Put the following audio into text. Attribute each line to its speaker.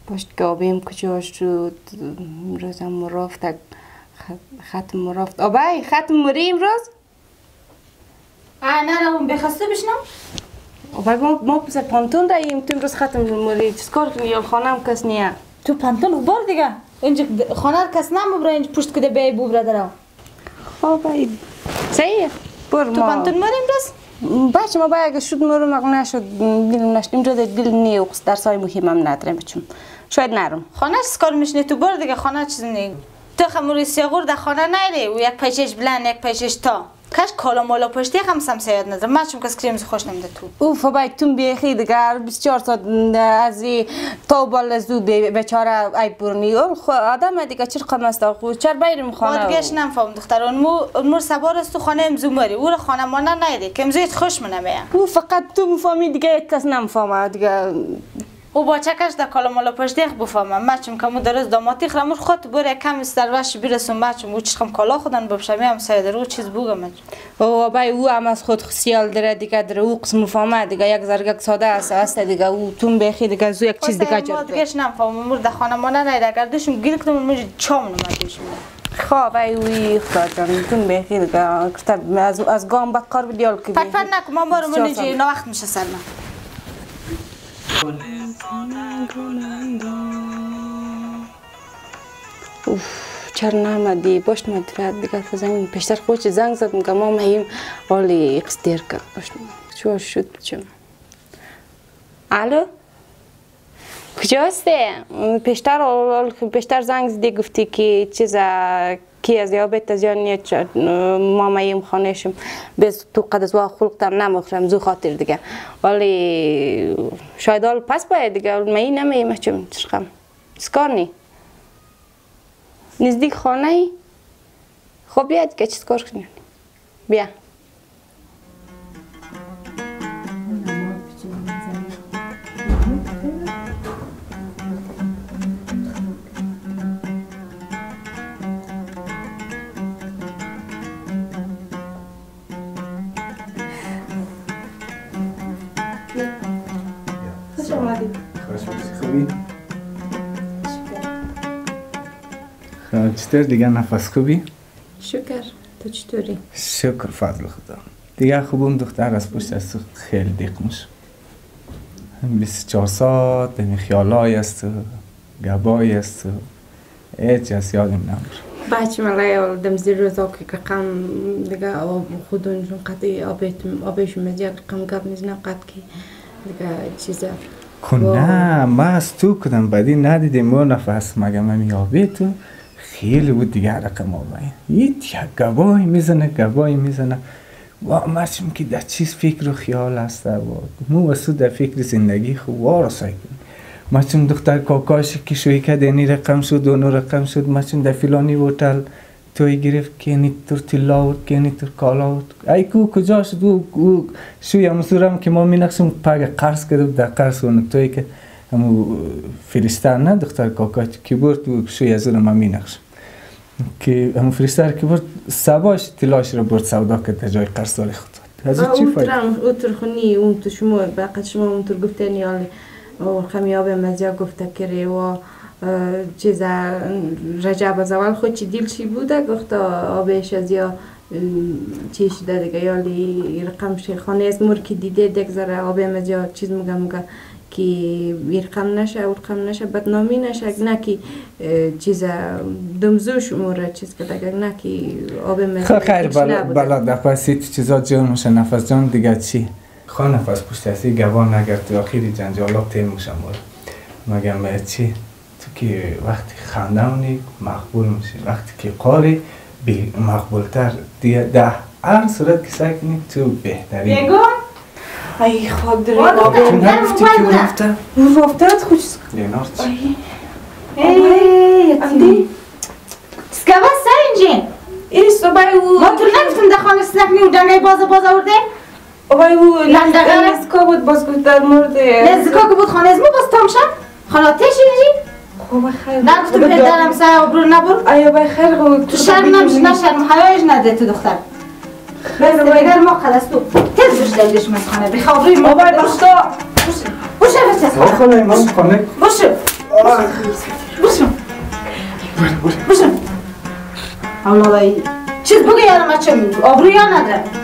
Speaker 1: پشت آبیم کجا شد امروزم رفت ختم رفت آبای ختم مری امروز
Speaker 2: نه اون بخسته بشنم
Speaker 1: آبای ما پس پانتون داریم تو امروز ختم مری چیز کار کنی یا خانه هم کس نیه
Speaker 2: تو پانتون بار دیگه اینجا خانه کس نمبره اینجا پشت کده بیای بو برادرم
Speaker 1: آبای صحیح بر ما
Speaker 2: تو پانتون مری امروز
Speaker 1: بچه ما باید اگه شد مرم اگه نشد دیلم نشد امروز دل نیوقس درسای مهمم ندارم بچم شاید نرم
Speaker 2: خانه چیز کار میشنه تو بار دیگه خانه چیز نی تو خموری سیاغور در خانه نیری و یک پیشش بلند یک پیشش تا کاش کالا مالا پشتی هم سمسایت نداره من چون کس کریمز خوش نمیده تو
Speaker 1: اوف باید تون بیخی دیگر 24 ساعت از تا بالا زو بیچاره ای برنی آدم دیگه چرا قم است خو چرا بیرم خانه
Speaker 2: دیگهش نمیفهم دختر اون سوار است تو خانه امزو مری او خانه ما نیری که امزویت خوش منه
Speaker 1: او فقط تو میفهمی دیگه کس نمیفهمه دیگه
Speaker 2: او با چکش در کالا مالا پشتی بفهمم مچم که مو درست داماتی خرامور خود بره کم استروش برسم مچم او چشم کالا خودن ببشم هم ساده رو چیز بوگم
Speaker 1: او بای او هم از خود خیال داره دیگه در او قسم مفهمه دیگه یک زرگک ساده است دیگه او تون بخی دیگه زو یک چیز دیگه جور
Speaker 2: دیگهش نمیفهمم مور در خانه ما نه اگر داشتم گیر کنم مجه چام نمیدیشم
Speaker 1: خب بای اوی خدا جان تون بخی دیگه از گام بدکار بدیال که
Speaker 2: پت نکن ما بارو منجی نه وقت میشه سلام
Speaker 1: اوف چرا نامدی باش مدرد دیگه فزنگ پیشتر خودش زنگ زد میگم ما مهیم حالی قصدیر کرد باش چو شد چم الو کجاسته پیشتر زنگ زدی گفتی که چیزا کی از یابت از یعنی ما مایم خانهشم بس تو قد از خلقتم نمیخورم زو خاطر دیگه ولی شاید حال پس باید دیگه می نمیم چم چشم سکار نی نزدیک خانه ای خب بیا دیگه چیز کار کنیم بیا خوش آمدی
Speaker 3: خوبی؟ چطور دیگه نفس خوبی؟
Speaker 1: شکر تو چطوری؟
Speaker 3: شکر فضل خدا دیگه خوبم دختر از پشت از تو خیلی دیق میشه 24 ساعت دمی خیالای است گبای است هیچ از یادم نمیشه
Speaker 1: بچه ملای دم زیر روزا که قم دیگه خودونشون قطعی آبشون مزیاد قم گب میزنم قد که دیگه چیزا
Speaker 3: نه ما از تو کدم بدی ندیدیم مو نفس مگه من یابی تو خیلی بود دیگه رقم آبایی یک گبای میزنه و ماشم که در چیز فکر و خیال است و مو واسه در فکر زندگی خوب وارسای کنیم ماشم دختر کاکاش که شوی که دنی رقم شد و نو رقم شد ماشم در فلانی هتل توی گرفت که نی تر تلاوت که نی تر کالاوت ای کو کجا شد او شوی همسورم که ما مینخشم پاگ قرض کرده در قرض اون توی که همو فرستار نه دختر کاکاش که برد و شوی از اون ما مینخشم که همو فرستار که برد سباش تلاش رو برد سودا کرد جای قرض داری خود از چی فاید؟
Speaker 1: اوتر خونی اون تو شما بقیت شما اون تر گفته نیالی خمیاب مزیا گفته کری و چیز رجب از اول خود چی دیل چی بوده گفته آبش از یا چی شده دیگه یالی رقم خانه از مور که دیده دیگه زره آب مزیا چیز مگه که رقم نشه بدنامی نشه نه که چیز دمزوش موره چیز که دیگه نه که آب مزیا
Speaker 3: خیر بلا دپاسی چیزا جان میشه نفس جان دیگه چی خان نفس پشت هستی گوان نگرد تو آخری جنجالات تیم میشم مگه چی تو که وقتی خندونی مقبول میشی وقتی که قاری مقبولتر دیگه ده هر صورت که سعی کنی تو بهتری
Speaker 2: بگو
Speaker 1: ای خود داری
Speaker 3: تو نگفتی که رفته؟
Speaker 1: رفته از خوش
Speaker 3: لینار چی؟
Speaker 2: ای اندی سکوا سنجین
Speaker 1: ایست بای او
Speaker 2: ما تو نگفتم در خانه سنکنی و دنگای باز آورده
Speaker 1: بای او
Speaker 2: لندگه
Speaker 1: نزدیکا بود باز گفت در مورد
Speaker 2: نزدیکا که بود خانه از ما باز تام شد خالاتش اینجی
Speaker 1: خوب خیر
Speaker 2: نگفتم پدرم سعی آبرو نبر
Speaker 1: آیا بای خیر بود
Speaker 2: تو شرم نمیشه نه شرم حیایش نده تو دختر خیر بایگر ما خلصتو تز بش دلیش من خانه بخواب روی ما
Speaker 1: بای باشتا
Speaker 2: بوشه بچه
Speaker 3: خانه من خانه
Speaker 2: بوشه بشم اولادای چیز بگه یادم چه آبرویا نداره